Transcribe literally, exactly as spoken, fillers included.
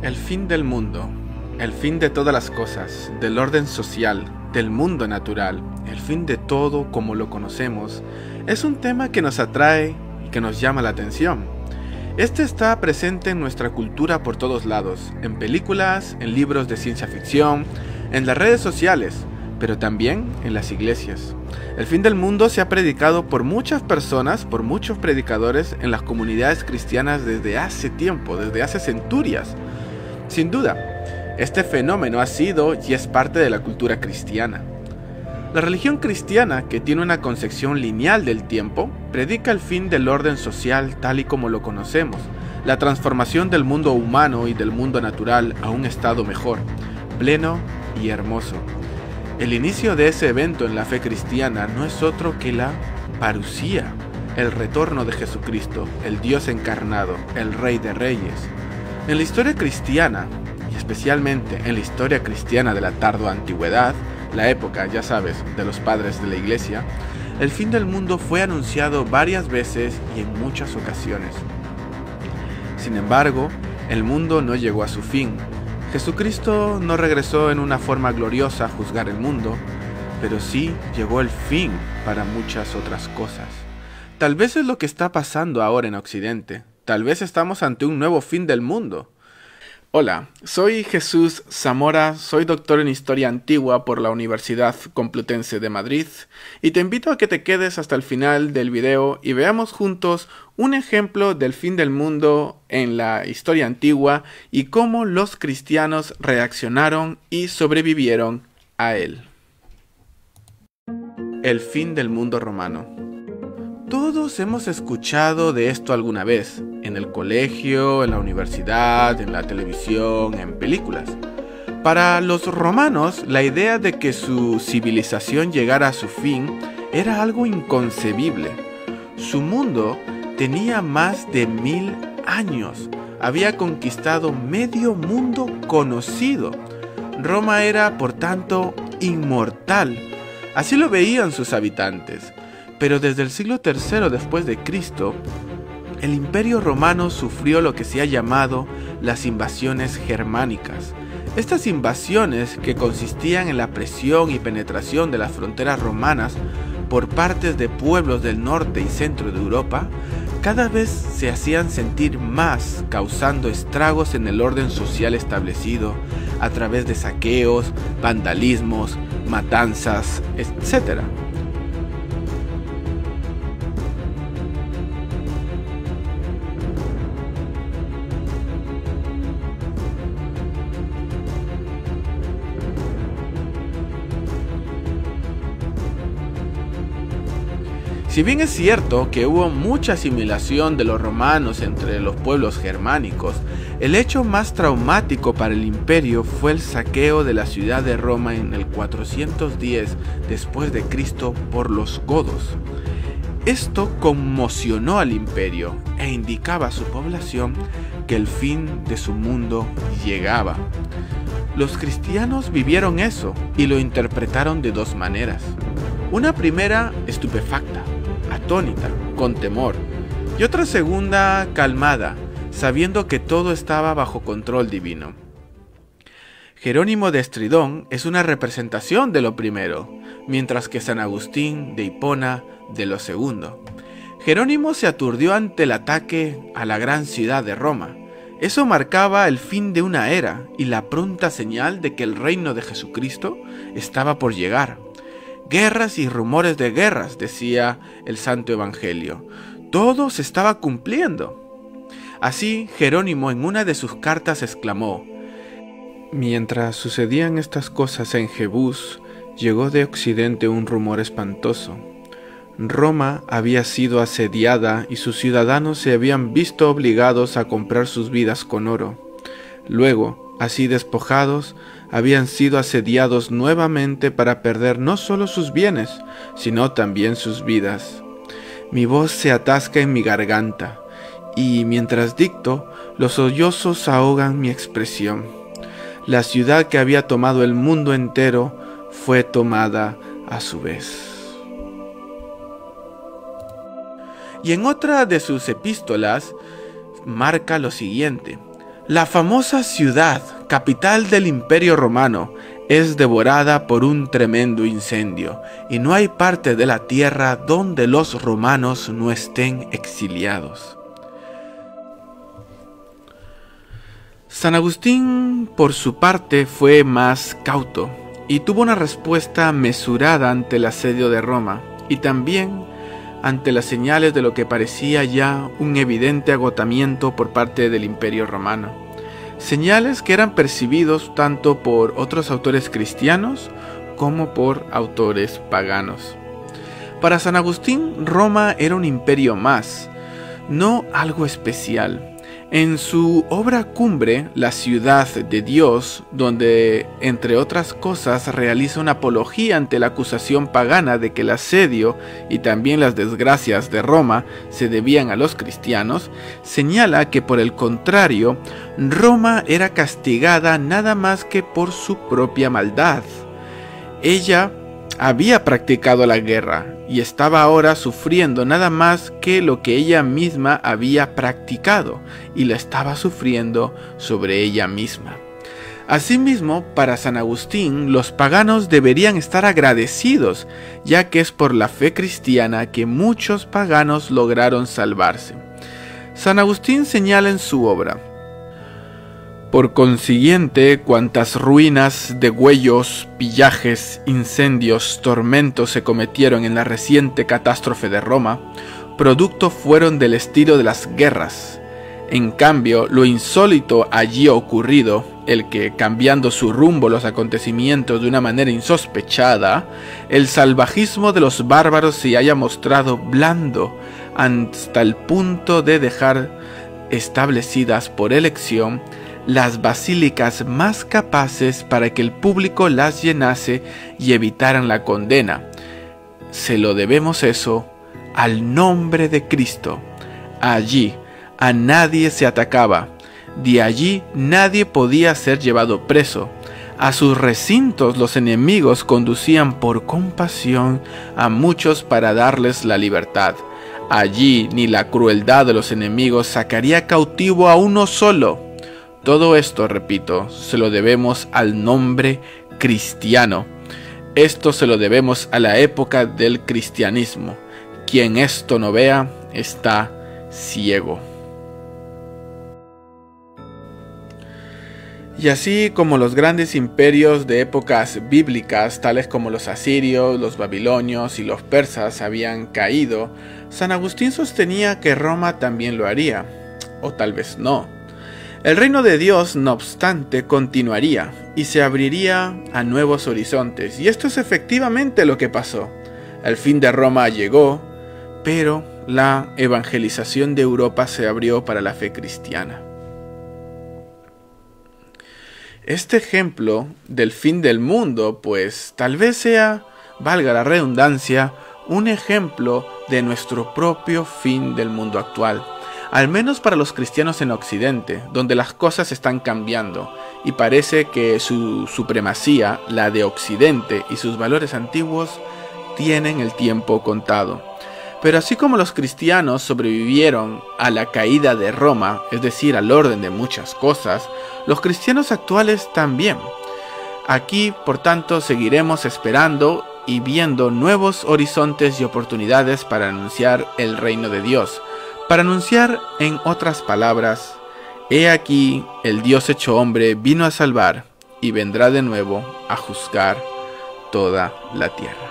El fin del mundo, el fin de todas las cosas, del orden social, del mundo natural, el fin de todo como lo conocemos, es un tema que nos atrae y que nos llama la atención. Este está presente en nuestra cultura por todos lados, en películas, en libros de ciencia ficción, en las redes sociales, pero también en las iglesias. El fin del mundo se ha predicado por muchas personas, por muchos predicadores en las comunidades cristianas desde hace tiempo, desde hace centurias. Sin duda, este fenómeno ha sido y es parte de la cultura cristiana. La religión cristiana, que tiene una concepción lineal del tiempo, predica el fin del orden social tal y como lo conocemos, la transformación del mundo humano y del mundo natural a un estado mejor, pleno y hermoso. El inicio de ese evento en la fe cristiana no es otro que la parusía, el retorno de Jesucristo, el Dios encarnado, el Rey de Reyes. En la historia cristiana, y especialmente en la historia cristiana de la tardua antigüedad, la época, ya sabes, de los padres de la iglesia, el fin del mundo fue anunciado varias veces y en muchas ocasiones. Sin embargo, el mundo no llegó a su fin. Jesucristo no regresó en una forma gloriosa a juzgar el mundo, pero sí llegó el fin para muchas otras cosas. Tal vez es lo que está pasando ahora en Occidente. Tal vez estamos ante un nuevo fin del mundo. Hola, soy Jesús Zamora, soy doctor en Historia Antigua por la Universidad Complutense de Madrid y te invito a que te quedes hasta el final del video y veamos juntos un ejemplo del fin del mundo en la historia antigua y cómo los cristianos reaccionaron y sobrevivieron a él. El fin del mundo romano. Todos hemos escuchado de esto alguna vez, en el colegio, en la universidad, en la televisión, en películas. Para los romanos, la idea de que su civilización llegara a su fin era algo inconcebible. Su mundo tenía más de mil años, había conquistado medio mundo conocido. Roma era, por tanto, inmortal. Así lo veían sus habitantes. Pero desde el siglo tercero después de Cristo, el Imperio Romano sufrió lo que se ha llamado las invasiones germánicas. Estas invasiones, que consistían en la presión y penetración de las fronteras romanas por partes de pueblos del norte y centro de Europa, cada vez se hacían sentir más, causando estragos en el orden social establecido a través de saqueos, vandalismos, matanzas, etcétera. Si bien es cierto que hubo mucha asimilación de los romanos entre los pueblos germánicos, el hecho más traumático para el imperio fue el saqueo de la ciudad de Roma en el cuatrocientos diez después de Cristo por los godos. Esto conmocionó al imperio e indicaba a su población que el fin de su mundo llegaba. Los cristianos vivieron eso y lo interpretaron de dos maneras. Una primera, estupefacta, atónita, con temor, y otra segunda, calmada, sabiendo que todo estaba bajo control divino. Jerónimo de Estridón es una representación de lo primero, mientras que San Agustín de Hipona de lo segundo. Jerónimo se aturdió ante el ataque a la gran ciudad de Roma. Eso marcaba el fin de una era y la pronta señal de que el reino de Jesucristo estaba por llegar. Guerras y rumores de guerras, decía el Santo Evangelio. Todo se estaba cumpliendo. Así, Jerónimo en una de sus cartas exclamó: mientras sucedían estas cosas en Jebús, llegó de occidente un rumor espantoso. Roma había sido asediada y sus ciudadanos se habían visto obligados a comprar sus vidas con oro. Luego, así despojados, habían sido asediados nuevamente para perder no solo sus bienes, sino también sus vidas. Mi voz se atasca en mi garganta, y mientras dicto, los sollozos ahogan mi expresión. La ciudad que había tomado el mundo entero fue tomada a su vez. Y en otra de sus epístolas marca lo siguiente: La famosa ciudad, capital del Imperio Romano, es devorada por un tremendo incendio, y no hay parte de la tierra donde los romanos no estén exiliados. San Agustín, por su parte, fue más cauto, y tuvo una respuesta mesurada ante el asedio de Roma, y también ante las señales de lo que parecía ya un evidente agotamiento por parte del Imperio Romano. Señales que eran percibidos tanto por otros autores cristianos como por autores paganos. Para San Agustín, Roma era un imperio más, no algo especial. En su obra cumbre, La ciudad de Dios, donde, entre otras cosas, realiza una apología ante la acusación pagana de que el asedio y también las desgracias de Roma se debían a los cristianos, señala que, por el contrario, Roma era castigada nada más que por su propia maldad. Ella había practicado la guerra y estaba ahora sufriendo nada más que lo que ella misma había practicado, y la estaba sufriendo sobre ella misma. Asimismo, para San Agustín, los paganos deberían estar agradecidos, ya que es por la fe cristiana que muchos paganos lograron salvarse. San Agustín señala en su obra: por consiguiente, cuantas ruinas, degüellos, pillajes, incendios, tormentos se cometieron en la reciente catástrofe de Roma, producto fueron del estilo de las guerras. En cambio, lo insólito allí ocurrido, el que, cambiando su rumbo los acontecimientos de una manera insospechada, el salvajismo de los bárbaros se haya mostrado blando hasta el punto de dejar establecidas por elección las basílicas más capaces para que el público las llenase y evitaran la condena. Se lo debemos eso al nombre de Cristo. Allí a nadie se atacaba, de allí nadie podía ser llevado preso. A sus recintos los enemigos conducían por compasión a muchos para darles la libertad. Allí ni la crueldad de los enemigos sacaría cautivo a uno solo. Todo esto, repito, se lo debemos al nombre cristiano. Esto se lo debemos a la época del cristianismo. Quien esto no vea, está ciego. Y así como los grandes imperios de épocas bíblicas, tales como los asirios, los babilonios y los persas, habían caído, San Agustín sostenía que Roma también lo haría, o tal vez no. El reino de Dios, no obstante, continuaría y se abriría a nuevos horizontes, y esto es efectivamente lo que pasó. El fin de Roma llegó, pero la evangelización de Europa se abrió para la fe cristiana. Este ejemplo del fin del mundo, pues tal vez sea, valga la redundancia, un ejemplo de nuestro propio fin del mundo actual. Al menos para los cristianos en Occidente, donde las cosas están cambiando y parece que su supremacía, la de Occidente y sus valores antiguos, tienen el tiempo contado. Pero así como los cristianos sobrevivieron a la caída de Roma, es decir, al orden de muchas cosas, los cristianos actuales también. Aquí, por tanto, seguiremos esperando y viendo nuevos horizontes y oportunidades para anunciar el reino de Dios. Para anunciar, en otras palabras, he aquí el Dios hecho hombre vino a salvar y vendrá de nuevo a juzgar toda la tierra.